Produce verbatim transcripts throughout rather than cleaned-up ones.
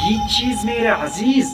ये चीज मेरे अजीज।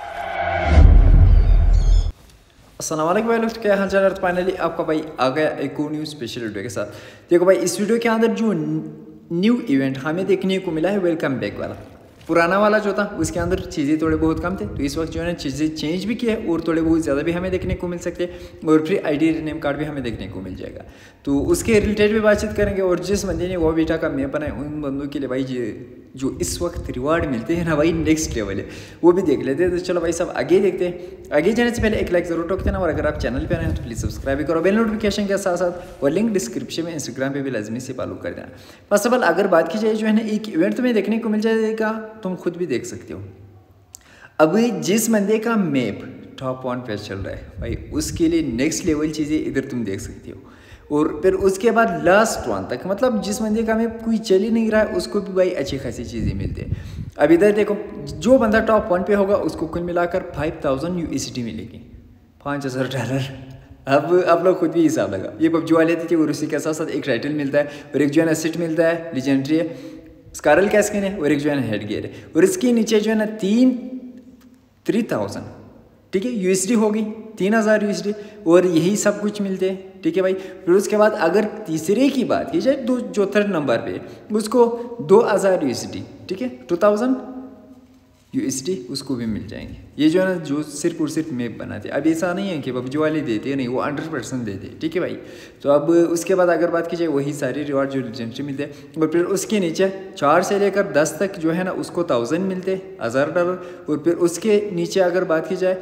अस्सलाम वालेकुम भाई लोग, क्या हाल चाल है। फाइनली आपका भाई आ गया एक और न्यू स्पेशल वीडियो के साथ। देखो भाई, इस वीडियो के अंदर जो न्यू इवेंट हमें देखने को मिला है वेलकम बैक वाला। पुराना वाला जो था उसके अंदर चीज़ें थोड़े बहुत कम थे, तो इस वक्त जो है ना चीज़ें चेंज भी किया है और थोड़े बहुत ज़्यादा भी हमें देखने को मिल सकते हैं और फिर आईडी नेम कार्ड भी हमें देखने को मिल जाएगा। तो उसके रिलेटेड भी बातचीत करेंगे और जिस बंदे ने वो बीटा का मैप बनाए उन बंदों के लिए भाई जो इस वक्त रिवार्ड मिलते हैं ना भाई नेक्स्ट लेवल है, वो भी देख लेते हैं। तो चलो भाई सब आगे देखते हैं। आगे जाने से पहले एक लाइक जरूर ठोक देना और अगर आप चैनल पे आए हैं तो प्लीज़ सब्सक्राइब करो, बेल नोटिफिकेशन के साथ साथ और लिंक डिस्क्रिप्शन में इंस्टाग्राम पे भी लाजमी से फॉलो कर देना। फर्स्ट ऑफ ऑल अगर बात की जाए जो है ना एक इवेंट तुम्हें देखने को मिल जाएगा, तुम खुद भी देख सकते हो। अब जिस बंदे का मैप टॉप वन पे चल रहा है भाई, उसके लिए नेक्स्ट लेवल चीज़ें इधर तुम देख सकते हो। और फिर उसके बाद लास्ट वन तक, मतलब जिस बंदे का मैप कोई चल ही नहीं रहा है उसको भी भाई अच्छी खासी चीज़ें मिलती है। अब इधर देखो, जो बंदा टॉप वन पे होगा उसको कुल मिलाकर five thousand U S D मिलेगी, पाँच हज़ार डॉलर। अब आप लोग खुद भी हिसाब लगा। ये पबजी वाले थे और उसी के साथ साथ एक टाइटल मिलता है और एक जो है ना सेट मिलता है, लीजेंडरी है, स्कारल का स्किन है और एक जो है ना हेड गियर है। और इसके नीचे जो है ना तीन थ्री थाउजेंड ठीक है यू एस डी होगी, तीन हज़ार यू एस डी और यही सब कुछ मिलते हैं। ठीक है भाई। फिर उसके बाद अगर तीसरे की बात की जाए, दो जो थर्ड नंबर पे उसको दो हज़ार यू एस डी ठीक है two thousand U S D उसको भी मिल जाएंगे। ये जो है ना जो सिर्फ और सिर्फ मैप बनाते हैं। अब ऐसा नहीं है कि पबजी वाले देते हैं, नहीं, वो हंड्रेड परसेंट देते हैं। ठीक है भाई। तो अब उसके बाद अगर बात की जाए वही सारी रिवार्ड जो लेजेंडरी मिलते हैं और फिर उसके नीचे चार से लेकर दस तक जो है ना उसको थाउजेंड मिलते हैं, हज़ार डॉलर। और फिर उसके नीचे अगर बात की जाए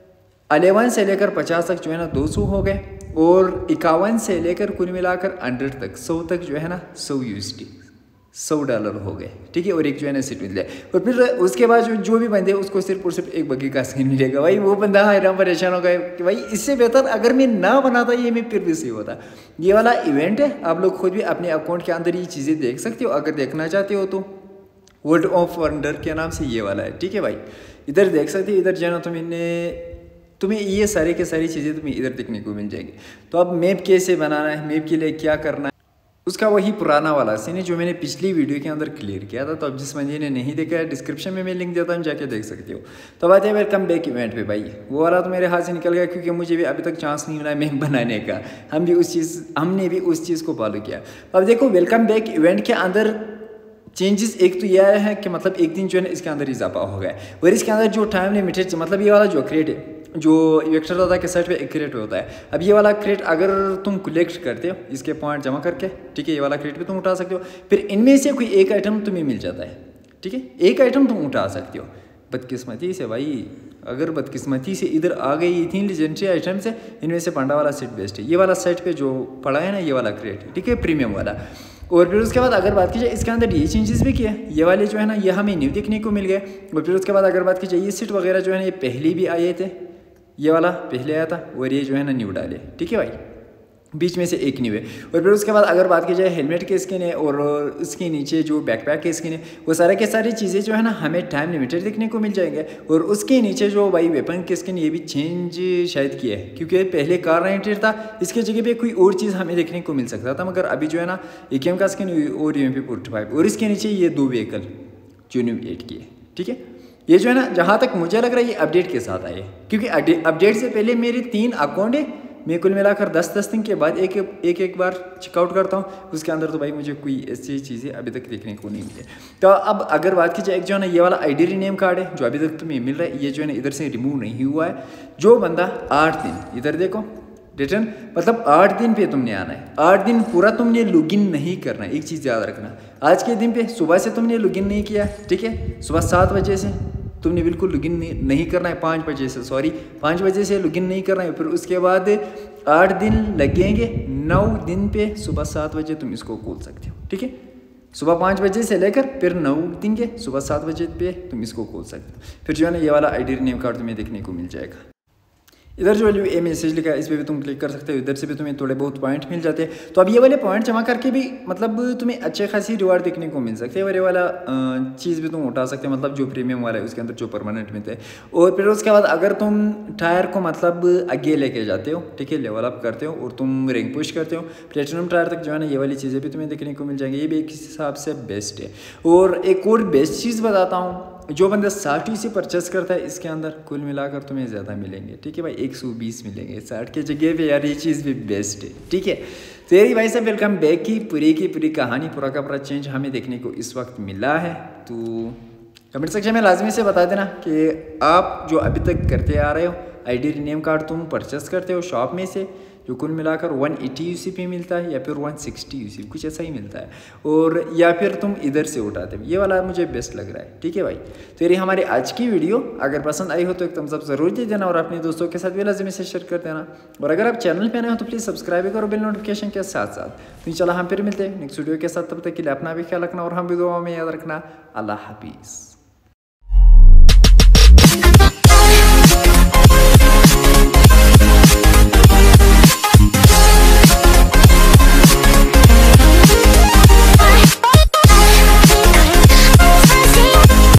अलेवन से लेकर पचास तक जो है ना दो सौ हो गए और इक्यावन से लेकर कुल मिलाकर हंड्रेड तक सौ तक जो है ना सौ यू एस डी सौ डॉलर हो गए। ठीक है। और एक जो है ना सीट मिल जाए और फिर उसके बाद जो जो भी बंदे उसको सिर्फ और सिर्फ एक बग्गी का स्किन मिलेगा भाई। वो बंदा हैरान परेशान हो गए कि भाई इससे बेहतर अगर मैं ना बनाता ये मैं फिर भी सही होता। ये वाला इवेंट है, आप लोग खुद भी अपने अकाउंट के अंदर ये चीज़ें देख सकते हो अगर देखना चाहते हो तो। वर्ल्ड ऑफ वंडर के नाम से ये वाला है। ठीक है भाई। इधर देख सकते हो, इधर जो है ना तुम्हें तुम्हें ये सारे के सारी चीज़ें तुम्हें इधर देखने को मिल जाएगी। तो अब मैप कैसे बनाना है, मैप के लिए क्या करना है, उसका वही पुराना वाला सीन है जो मैंने पिछली वीडियो के अंदर क्लियर किया था। तो अब जिस बंदे ने नहीं देखा है डिस्क्रिप्शन में मैं लिंक देता हूँ, जाके देख सकते हो। तो बात है वेलकम बैक इवेंट पे भाई, वो वाला तो मेरे हाथ से निकल गया क्योंकि मुझे भी अभी तक चांस नहीं मिला मैप बनाने का। हम भी उस चीज़ हमने भी उस चीज़ को फॉलो किया। अब देखो वेलकम बैक इवेंट के अंदर चेंजेस एक तो यह है कि मतलब एक दिन जो है ना इसके अंदर इजाफा हो गया और इसके अंदर जो टाइम लिमिटेड, मतलब ये वाला जो क्रेट है जो वेक्टर होता है के साइड पे एक क्रेट होता है। अब ये वाला क्रेट अगर तुम कलेक्ट करते हो इसके पॉइंट जमा करके, ठीक है, ये वाला क्रेट भी तुम उठा सकते हो। फिर इनमें से कोई एक आइटम तुम्हें मिल जाता है। ठीक है, एक आइटम तुम उठा सकते हो। बदकिस्मती से भाई, अगर बदकिस्मती से इधर आ गई थी लीजेंडरी आइटम से, इनमें से पांडा वाला सेट बेस्ट है। ये वाला सेट पे जो पड़ा है ना ये वाला क्रेट, ठीक है, प्रीमियम वाला। और फिर उसके बाद अगर बात की जाए इसके अंदर ये चेंजेस भी किए, ये वाले जो है ना ये हमें न्यू देखने को मिल गए। और फिर उसके बाद अगर बात की जाए ये सीट वगैरह जो है ना ये पहले भी आए थे, ये वाला पहले आया था और ये जो है ना न्यू डाले। ठीक है भाई, बीच में से एक न्यू है। और फिर उसके बाद अगर बात की जाए हेलमेट के स्किन है और उसके नीचे जो बैकपैक के स्किन है, वो सारे के सारी चीज़ें जो है ना हमें टाइम लिमिटेड देखने को मिल जाएंगे। और उसके नीचे जो भाई वेपन के स्किन ये भी चेंज शायद किया है क्योंकि पहले कार रेंटेड था, इसके जगह पे कोई और चीज़ हमें देखने को मिल सकता था, मगर अभी जो है ना ए के एम का स्किन और U M P forty five और इसके नीचे ये दो व्हीकल जो न्यू एड किए। ठीक है, ये जो है ना जहाँ तक मुझे लग रहा है ये अपडेट के साथ आए, क्योंकि अपडेट से पहले मेरे तीन अकाउंट है, मैं कुल मिलाकर दस दस दिन के बाद एक एक एक बार चेकआउट करता हूँ। उसके अंदर तो भाई मुझे कोई ऐसी चीज़ें अभी तक देखने को नहीं मिली। तो अब अगर बात की जाए एक जो है ना ये वाला आईडी रीनेम कार्ड है जो अभी तक तुम्हें मिल रहा है, ये जो है ना इधर से रिमूव नहीं हुआ है। जो बंदा आठ दिन, इधर देखो रिटर्न, मतलब आठ दिन पे तुमने आना है, आठ दिन पूरा तुमने लॉगिन नहीं करना है। एक चीज़ याद रखना, आज के दिन पे सुबह से तुमने लॉगिन नहीं किया, ठीक है, सुबह सात बजे से तुमने बिल्कुल लॉगिन नहीं, नहीं करना है, पाँच बजे से सॉरी पाँच बजे से लॉगिन नहीं करना है। फिर उसके बाद आठ दिन लगेंगे, नौ दिन पे सुबह सात बजे तुम इसको खोल सकते हो। ठीक है, सुबह पाँच बजे से लेकर फिर नौ दिन के सुबह सात बजे पे तुम इसको खोल सकते हो। फिर जो है ना ये वाला आई डी नेम कार्ड तुम्हें देखने को मिल जाएगा। इधर जो ए मैसेज लिखा है इस पर भी तुम क्लिक कर सकते हो, इधर से भी तुम्हें थोड़े बहुत पॉइंट मिल जाते हैं। तो अब ये वाले पॉइंट जमा करके भी मतलब तुम्हें अच्छे खासी रिवार्ड देखने को मिल सकते हैं और ये वाला चीज़ भी तुम उठा सकते हो, मतलब जो प्रीमियम वाला है उसके अंदर जो परमानेंट मिलते हैं। और फिर उसके बाद अगर तुम टायर को मतलब आगे लेके जाते हो, ठीक है, लेवल अप करते हो और तुम रैंक पुश करते हो प्लेटिनम टायर तक, जो है ना ये वाली चीज़ें भी तुम्हें देखने को मिल जाएंगी। ये भी एक हिसाब से बेस्ट है। और एक और बेस्ट चीज़ बताता हूँ, जो बंदा साठ यू सी परचेस करता है इसके अंदर कुल मिलाकर तुम्हें ज़्यादा मिलेंगे, ठीक है भाई, एक सौ बीस मिलेंगे साठ के जगह पे यार, ये चीज़ भी बेस्ट है, ठीक है। तो यारी भाई साहब वेलकम बैक की पूरी की पूरी कहानी, पूरा का पूरा चेंज हमें देखने को इस वक्त मिला है। तो कमेंट सेक्शन में लाजमी से बता देना कि आप जो अभी तक करते आ रहे हो आईडी रीनेम कार्ड तुम परचेस करते हो शॉप में से, जो कुल मिलाकर वन एटी यूसी पे मिलता है या फिर वन सिक्सटी यूसी कुछ ऐसा ही मिलता है, और या फिर तुम इधर से उठाते हो, ये वाला मुझे बेस्ट लग रहा है, ठीक है भाई। तो ये हमारी आज की वीडियो अगर पसंद आई हो तो एक थम्स अप जरूर दे देना और अपने दोस्तों के साथ भी लाजमी से शेयर कर देना, और अगर आप चैनल पे नए हो तो प्लीज़ सब्सक्राइब करो बेल नोटिफिकेशन के साथ साथ। तो चलो हम फिर मिलते हैं नेक्स्ट वीडियो के साथ, तब तक के लिए अपना भी ख्याल रखना और हम भी दुआ में याद रखना। अल्लाह हाफिज़।